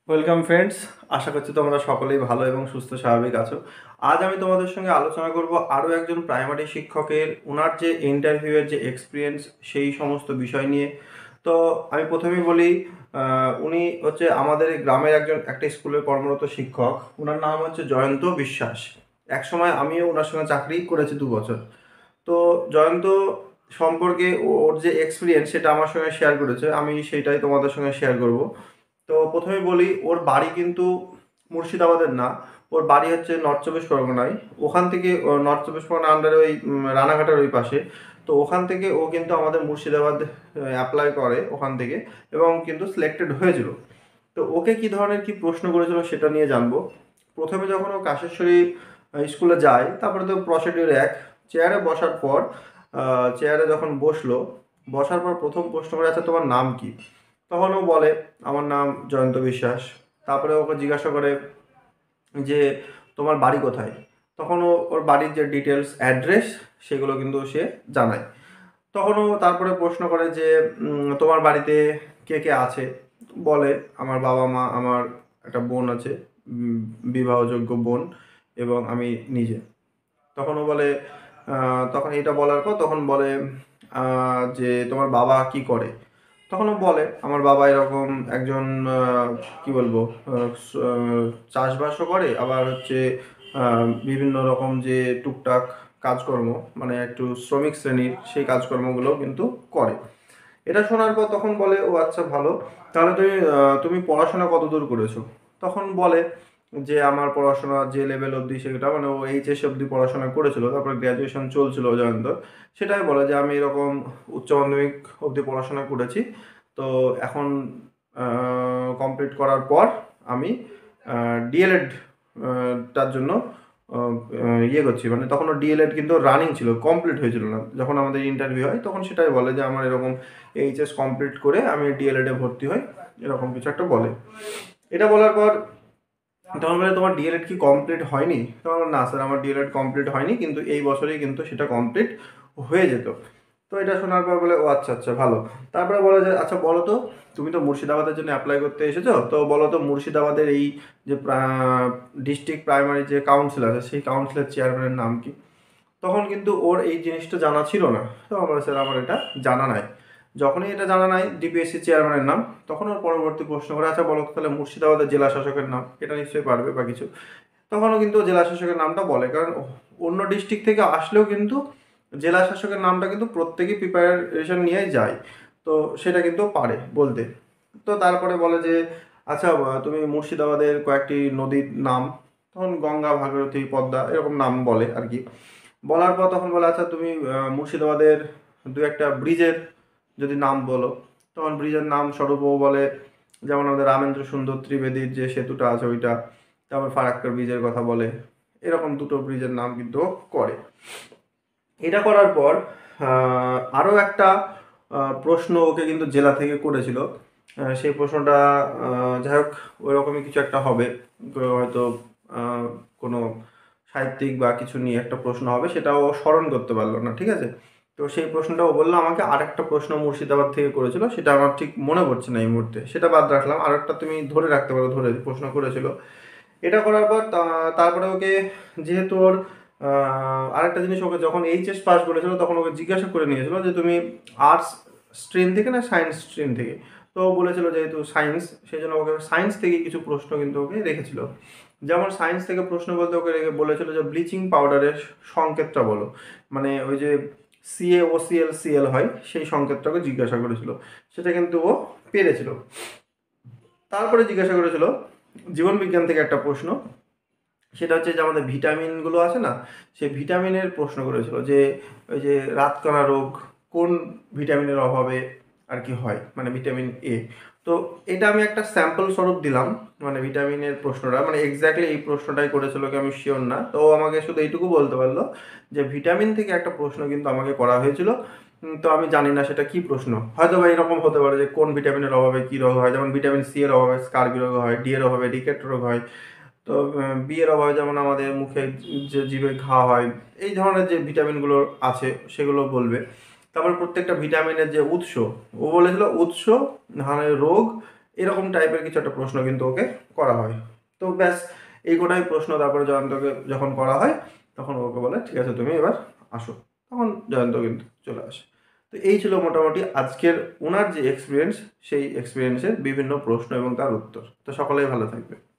Welcome friends, আশা করছি তোমরা সকলেই ভালো এবং সুস্থ স্বাভাবিক আছো। আজ আমি তোমাদের সঙ্গে আলোচনা করব আরও একজন প্রাইমারি শিক্ষকের ওনার যে ইন্টারভিউয়ের যে এক্সপিরিয়েন্স সেই সমস্ত বিষয় নিয়ে। তো আমি প্রথমেই বলি, উনি হচ্ছে আমাদের এই গ্রামের একটা স্কুলের কর্মরত শিক্ষক। ওনার নাম হচ্ছে জয়ন্ত বিশ্বাস। একসময় আমিও ওনার সঙ্গে চাকরি করেছি 2 বছর। তো জয়ন্ত সম্পর্কে ওর যে এক্সপিরিয়েন্স সেটা আমার সঙ্গে শেয়ার করেছে, আমি সেইটাই তোমাদের সঙ্গে শেয়ার করব। তো প্রথমে বলি, ওর বাড়ি কিন্তু মুর্শিদাবাদের না, ওর বাড়ি হচ্ছে নর্থ চব্বিশ পরগনায়। ওখান থেকে নর্থ চব্বিশ পরগনা আন্ডারে ওই রানাঘাটের ওই পাশে। তো ওখান থেকে ও কিন্তু আমাদের মুর্শিদাবাদ অ্যাপ্লাই করে ওখান থেকে, এবং কিন্তু সিলেক্টেড হয়েছিল। তো ওকে কি ধরনের কি প্রশ্ন করেছিল সেটা নিয়ে জানবো। প্রথমে যখন ও কাশেশ্বরী স্কুলে যায়, তারপরে তো প্রসিডিউর এক, চেয়ারে বসার পর চেয়ারে যখন বসার পর প্রথম প্রশ্ন করে, আচ্ছা তোমার নাম কি? তখন ও বলে আমার নাম জয়ন্ত বিশ্বাস। তারপরে ওকে জিজ্ঞাসা করে যে তোমার বাড়ি কোথায়? তখন ও ওর বাড়ির যে ডিটেলস অ্যাড্রেস সেগুলো কিন্তু সে জানায়। তখন ও তারপরে প্রশ্ন করে যে তোমার বাড়িতে কে কে আছে? বলে আমার বাবা মা, আমার একটা বোন আছে, বিবাহযোগ্য বোন, এবং আমি নিজে। তখন ও বলে তখন এটা বলার পর তখন বলে যে তোমার বাবা কি করে? তখন ও বলে আমার বাবা এরকম একজন কি বলবো, চাষবাসও করে, আবার হচ্ছে বিভিন্ন রকম যে টুকটাক কাজকর্ম, মানে একটু শ্রমিক শ্রেণীর সেই কাজকর্মগুলো কিন্তু করে। এটা শোনার পর তখন বলে ও আচ্ছা ভালো, তাহলে তুমি পড়াশোনা কত দূর করেছো? তখন বলে যে আমার পড়াশোনা যে লেভেল অবধি সেটা, মানে ও এইচএস অবধি পড়াশোনা করেছিল, তারপরে গ্র্যাজুয়েশন চলছিল জয়ন্ত। সেটাই বলে যে আমি এরকম উচ্চ মাধ্যমিক অবধি পড়াশোনা করেছি। তো এখন কমপ্লিট করার পর আমি ডিএলএড তার জন্য ইয়ে করছি, মানে তখন ডিএলএড কিন্তু রানিং ছিল, কমপ্লিট হয়েছিল না যখন আমাদের ইন্টারভিউ হয়। তখন সেটাই বলে যে আমার এরকম এইচএস কমপ্লিট করে আমি ডিএলএডে ভর্তি হই, এরকম কিছু একটা বলে। এটা বলার পর তখন বলে তোমার ডিএলএড কি কমপ্লিট হয়নি? তখন বলে, না স্যার আমার ডিএলএড কমপ্লিট হয়নি, কিন্তু এই বছরেই কিন্তু সেটা কমপ্লিট হয়ে যেত। তো এটা শোনার পর বলে ও আচ্ছা আচ্ছা ভালো। তারপরে বলে যে আচ্ছা বলো তো, তুমি তো মুর্শিদাবাদের জন্য অ্যাপ্লাই করতে এসেছো, তো বলো তো মুর্শিদাবাদের এই যে ডিস্ট্রিক্ট প্রাইমারি যে কাউন্সিল আছে সেই কাউন্সিলের চেয়ারম্যানের নাম কি? তখন কিন্তু ওর এই জিনিসটা জানা ছিল না। তো আমরা স্যার আমার এটা জানা নাই। যখনই এটা জানা নাই ডিপিএসসি চেয়ারম্যানের নাম, তখন ওর পরবর্তী প্রশ্ন করে আচ্ছা বলো তো তাহলে মুর্শিদাবাদের জেলা শাসকের নাম, এটা নিশ্চয়ই পারবে বা কিছু। তখনও কিন্তু জেলা শাসকের নামটা বলে, কারণ অন্য ডিস্ট্রিক্ট থেকে আসলেও কিন্তু জেলা শাসকের নামটা কিন্তু প্রত্যেকেই প্রিপারেশন নিয়ে যায়। তো সেটা কিন্তু পারে বলতে। তো তারপরে বলে যে আচ্ছা তুমি মুর্শিদাবাদের কয়েকটি নদীর নাম, তখন গঙ্গা, ভাগীরথী, পদ্মা এরকম নাম বলে আর কি। বলার পর তখন বলে আচ্ছা তুমি মুর্শিদাবাদের দু একটা ব্রিজের যদি নাম বলো। তখন ব্রিজের নাম স্বরূপ ও বলে যেমন আমাদের রামেন্দ্র সুন্দর ত্রিবেদীর যে সেতুটা আছে ওইটা, তারপর ফারাক্কার ব্রিজের কথা বলে। এরকম দুটো ব্রিজের নাম কিন্তু ও করে। এটা করার পর আরও একটা প্রশ্ন ওকে কিন্তু জেলা থেকে করেছিল। সেই প্রশ্নটা যাই হোক ওইরকমই কিছু একটা হবে, হয়তো কোনো সাহিত্যিক বা কিছু নিয়ে একটা প্রশ্ন হবে, সেটাও স্মরণ করতে পারলো না, ঠিক আছে। তো সেই প্রশ্নটাও বললো আমাকে আরেকটা প্রশ্ন মুর্শিদাবাদ থেকে করেছিল, সেটা আমার ঠিক মনে পড়ছে না এই মুহূর্তে, সেটা বাদ রাখলাম। আরেকটা তুমি ধরে রাখতে পারো, ধরে প্রশ্ন করেছিল। এটা করার পর তারপরে ওকে, যেহেতু ওর আরেকটা জিনিস, ওকে যখন এইচএস পাস করেছিল তখন ওকে জিজ্ঞাসা করে নিয়েছিল যে তুমি আর্টস স্ট্রিম থেকে না সায়েন্স স্ট্রিম থেকে? তো ও বলেছিল যেহেতু সায়েন্স, সেই জন্য ওকে সায়েন্স থেকে কিছু প্রশ্ন কিন্তু ওকে রেখেছিল। যেমন সায়েন্স থেকে প্রশ্ন বলতে ওকে বলেছিল যে ব্লিচিং পাউডারের সংকেতটা বলো, মানে ওই যে CaOCl হয় সেই সংকেতটাকে জিজ্ঞাসা করেছিল। সেটা কিন্তু ও পেরেছিল। তারপরে জিজ্ঞাসা করেছিল জীবন বিজ্ঞান থেকে একটা প্রশ্ন, সেটা হচ্ছে যে আমাদের ভিটামিনগুলো আছে না, সেই ভিটামিনের প্রশ্ন করেছিল যে ওই যে রাতকানা রোগ কোন ভিটামিনের অভাবে আর কি হয়, মানে ভিটামিন এ। তো এটা আমি একটা স্যাম্পল স্বরূপ দিলাম, মানে ভিটামিনের প্রশ্নটা, মানে এক্স্যাক্টলি এই প্রশ্নটাই করেছিল কি আমি শিওর না। তো আমাকে শুধু এইটুকু বলতে পারলো যে ভিটামিন থেকে একটা প্রশ্ন কিন্তু আমাকে করা হয়েছিল। তো আমি জানি না সেটা কি প্রশ্ন, হয়তো বা এরকম হতে পারে যে কোন ভিটামিনের অভাবে কী রোগ হয়, যেমন ভিটামিন সি এর অভাবে স্কার্বি রোগ হয়, ডি এর অভাবে রিকেট রোগ হয়। তো বিয়ের অভাবে যেমন আমাদের মুখে যে জিভে ঘা হয়, এই ধরনের যে ভিটামিনগুলো আছে সেগুলো বলবে। তারপর প্রত্যেকটা ভিটামিনের যে উৎস, ও বলেছিল উৎস, মানে রোগ এরকম টাইপের কিছু একটা প্রশ্ন কিন্তু ওকে করা হয়। তো ব্যাস এই গোটাই প্রশ্ন। তারপরে জয়ন্তকে যখন করা হয় তখন ওকে বলে ঠিক আছে তুমি এবার আসো, তখন জয়ন্ত কিন্তু চলে আসে। তো এই ছিল মোটামুটি আজকের ওনার যে এক্সপিরিয়েন্স, সেই এক্সপিরিয়েন্সের বিভিন্ন প্রশ্ন এবং তার উত্তর। তো সকলেই ভালো থাকবে।